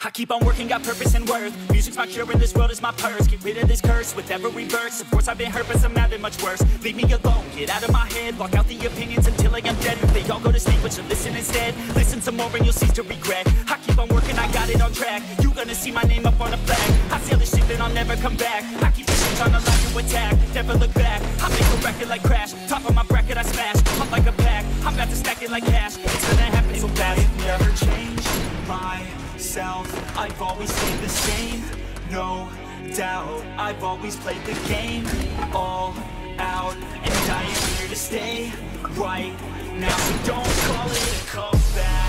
I keep on working, got purpose and worth. Music's my cure and this world is my purse. Get rid of this curse with every verse. Of course I've been hurt but some have it much worse. Leave me alone, get out of my head. Block out the opinions until I am dead. They all go to sleep but should listen instead. Listen some more and you'll cease to regret. I keep on working, I got it on track. You gonna see my name up on a flag. I sail this ship and I'll never come back. I keep pushing on the line to attack. Never look back, I make a record like Crash. Top of my bracket I smash, pump like a pack. I'm about to stack it like cash. It's gonna happen so fast. I've never changed myself, I've always stayed the same. No doubt, I've always played the game all out, and I am here to stay right now. So don't call it a comeback.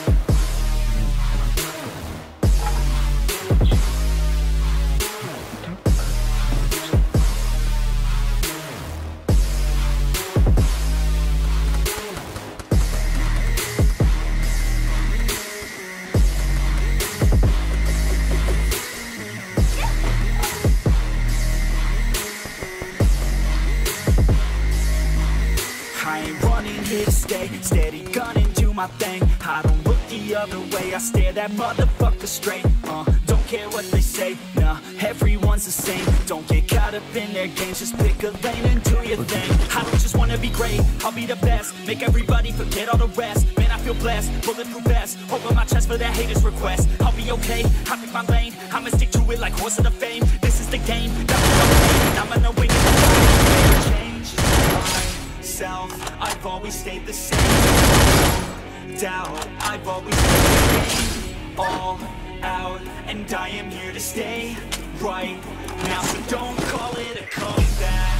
Here to stay, steady gunning, do my thing. I don't look the other way, I stare that motherfucker straight. Don't care what they say, nah, everyone's the same. Don't get caught up in their games, just pick a lane and do your thing. I don't just wanna be great, I'll be the best. Make everybody forget all the rest. Man, I feel blessed, bulletproof vest over my chest for that haters' request. I'll be okay, I pick my lane, I'ma stick to it like horse of the fame. This is the game, that's what I'm playing. I'm gonna win it. Change myself, I've always stayed the same. No doubt, I've always played the game all out, and I am here to stay right now. So don't call it a comeback.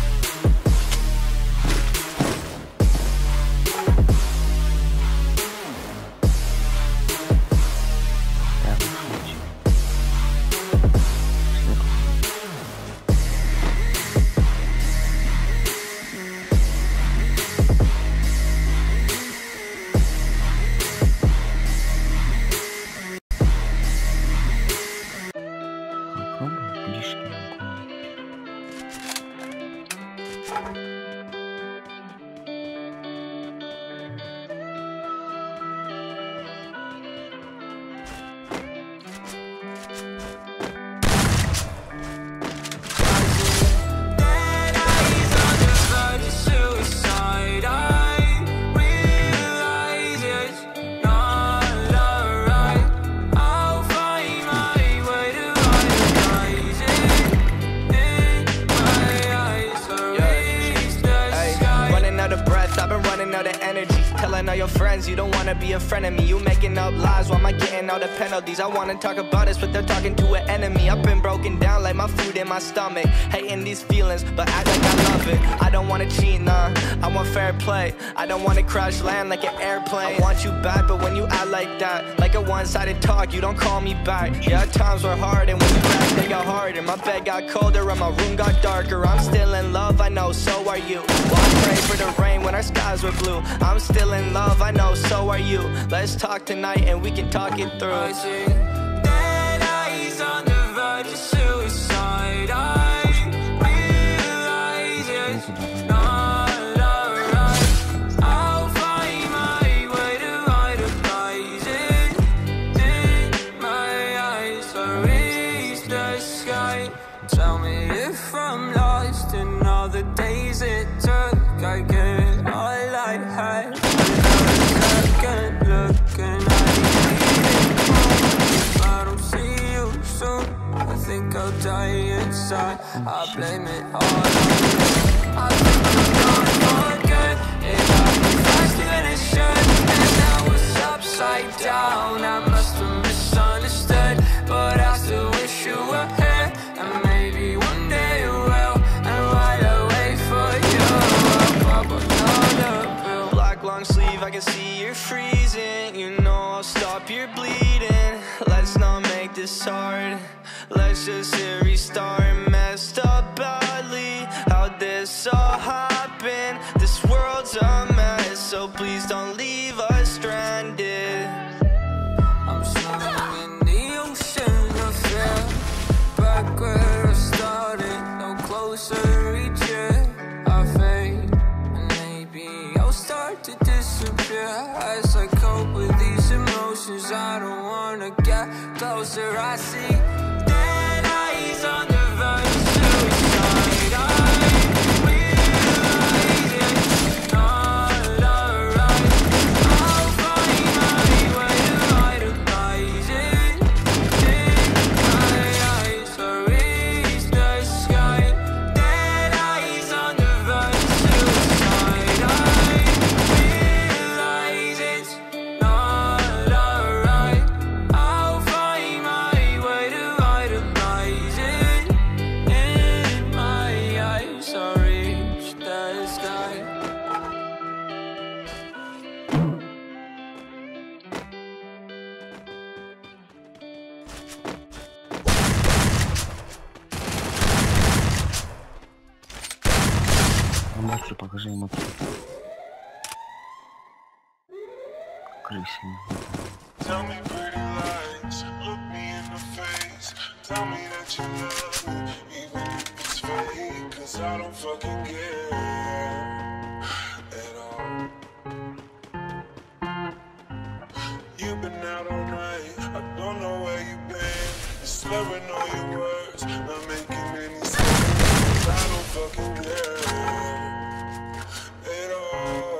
Telling all your friends you don't wanna be a friend of me. You making up lies, why am I getting all the penalties? I wanna talk about us, but they're talking to an enemy. I've been broken down like my food in my stomach. Hating these feelings, but act like I love it. I don't wanna cheat, nah, I want fair play. I don't wanna crash land like an airplane. I want you back, but when you act like that, like a one-sided talk, you don't call me back. Yeah, times were hard, and when you cracked, they got harder. My bed got colder, and my room got darker. I'm still in love, I know, so are you. Well, I pray for the rain when our skies were blue. I'm still in love, I know, so are you. Let's talk tonight and we can talk it through. I see dead eyes on the verge of suicide. I realize it's not alright. I'll find my way to idolize it. In my eyes, I reach the sky. Tell me if I'm lost in all the days it took. I get all I had. Looking at you, if I don't see you soon, I think I'll die inside. I blame it all on you. I think I'm gonna forget. It happened faster than it should, and now it's upside down. I must have misunderstood, but I still wish you were here. And maybe one day you will. And while I wait for you, I'll pop another pill. Black long sleeve, I can see you're freezing. You know I'll stop your bleeding. Let's not make this hard. Let's just hit restart. Messed up badly, how'd this all happen? This world's a mess, so please don't leave us stranded. I'm swimming in the ocean of fear. Back where I started, no closer each year. I fade, and maybe I'll start to disappear as I cope with these emotions. I don't wanna get close. closer I see dead eyes on the verge of suicide. I realize it's not alright. I'll find my way to idolize it. In my eyes, I reach the sky. Dead eyes on the verge of suicide. I realize it's not alright. I'll find my way to idolize it. In my eyes, I reach the sky. Монстр, покажи ему. Крысами. Tell me pretty lies, look me in the face. Tell me that you love me, even if it's fake. Cause I don't fucking care at all. You've been out all night, I don't know where you've been. You're slurring all your words, not making any sense. Cause I don't fucking care at all.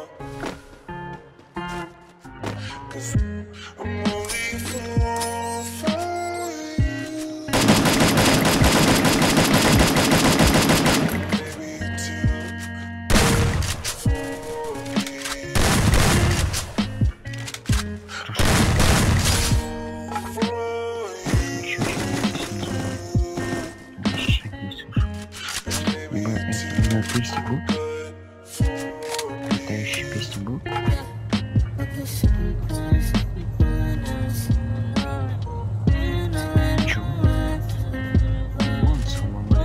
Cause I'm only fool for you. Maybe you're too good for me. Песню был? Летающая песня был? Чё? Вон самого.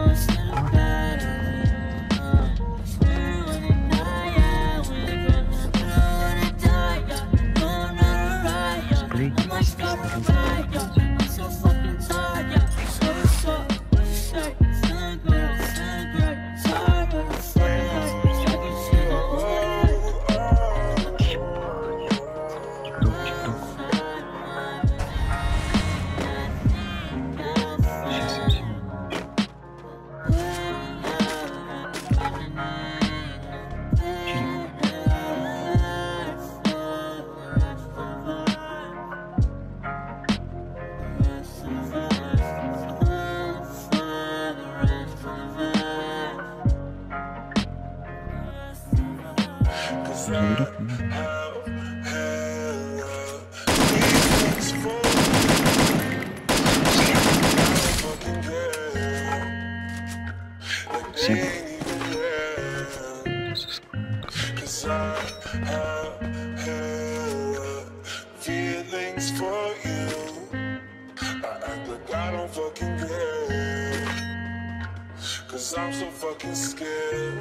Feelings for you. I act like I don't fucking care. Cause I'm so fucking scared.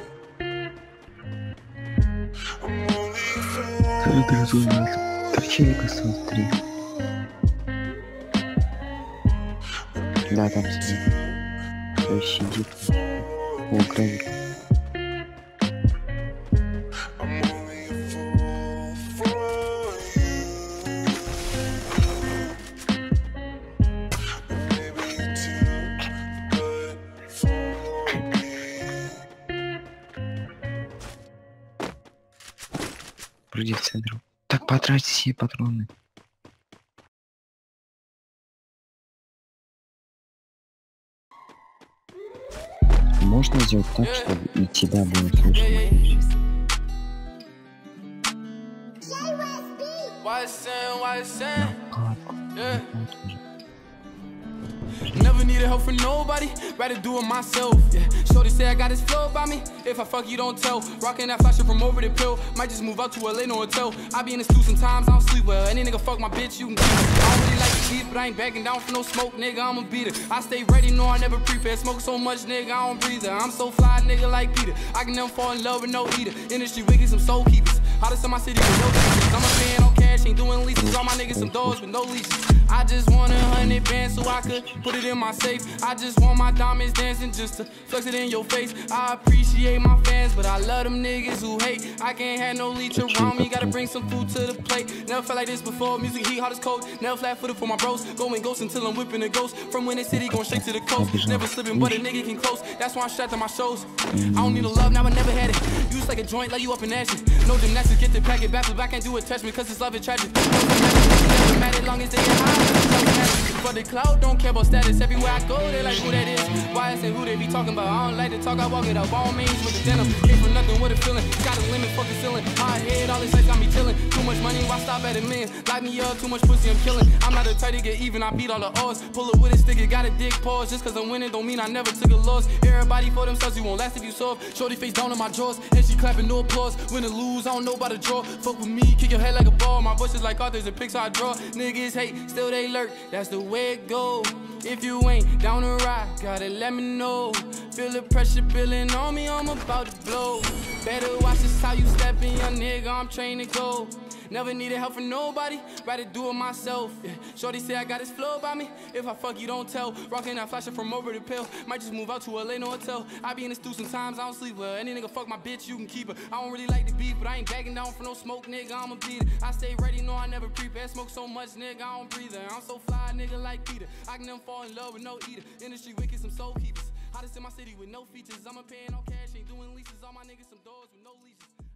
I'm only fool. Торчинка, смотри. Да, там сидит. Ой, сидит. О, крабик. Вроде в центре. Так, потратить все патроны. Можно сделать так, чтобы и тебя было слышно? Never needed help from nobody, rather do it myself. Yeah. Shorty say I got this flow by me. If I fuck you, don't tell. Rocking that flasher from over the pill. Might just move out to LA, no hotel. I be in the stew sometimes, I don't sleep well. Any nigga fuck my bitch, you can keep it. I don't really like the beef, but I ain't backing down for no smoke, nigga. I'm a beater. I stay ready, no, I never prepare. Smoke so much, nigga, I don't breathe it. I'm so fly, nigga, like Peter. I can never fall in love with no eater. Industry wicked, some soul keepers. Hottest in my city with no teachers. I'm a fan on cash, ain't doing leases. All my niggas some dogs with no leashes. I just want 100 band so I could put it in my safe. I just want my diamonds dancing just to flex it in your face. I appreciate my fans, but I love them niggas who hate. I can't have no leech around me, gotta bring some food to the plate. Never felt like this before, music heat, hot as cold. Never flat-footed for my bros, going ghost until I'm whipping a ghost. From Winter City, going straight to the coast. Never slipping, but a nigga can close. That's why I'm strapped on my shows. I don't need a love, now I never had it. Use like a joint, let you up in action. No gymnastics, get the packet back, but I can't do attachment, cause this love is tragic. Never mad as long as they get high. But the cloud don't care about status. Everywhere I go, they like who that is. Why I say who they be talking about? I don't like to talk, I walk it up. All means with the denim. Came from nothing with a feeling. Got a limit, fuck the ceiling. Hard head, all this lights got me chilling. Too much money, why stop at a million? Light me up, too much pussy, I'm killing. I'm not the type to get even, I beat all the odds. Pull it with a stick, it got a dick pause. Just cause I'm winning don't mean I never took a loss. Everybody for themselves, you won't last if you soft. Shorty face down on my drawers, and she clapping, no applause. Win or lose, I don't know about the draw. Fuck with me, kick your head like a ball. My voice is like Arthur's and Pixar I draw. Niggas hate, still they lurk, that's the way it go. If you ain't down to ride, gotta let me know. Feel the pressure building on me, I'm about to blow. Better watch this how you steppin', young nigga, I'm trained to go. Never needed help from nobody, rather do it myself. Yeah. Shorty say I got this flow by me, if I fuck you don't tell. Rockin' that flashin' from over the pill, might just move out to LA, no hotel. I be in the stew sometimes, I don't sleep well. Any nigga fuck my bitch, you can keep her. I don't really like the beef, but I ain't backing down for no smoke, nigga, I'm a beater. I stay ready, no I never prepare, smoke so much, nigga, I don't breathe her. I'm so fly, nigga, like Peter. I can never fall in love with no eater. Industry wicked, some soul keepers. Hottest in my city with no features. I'm a paying no cash, ain't doing leases. All my niggas some doors with no leases.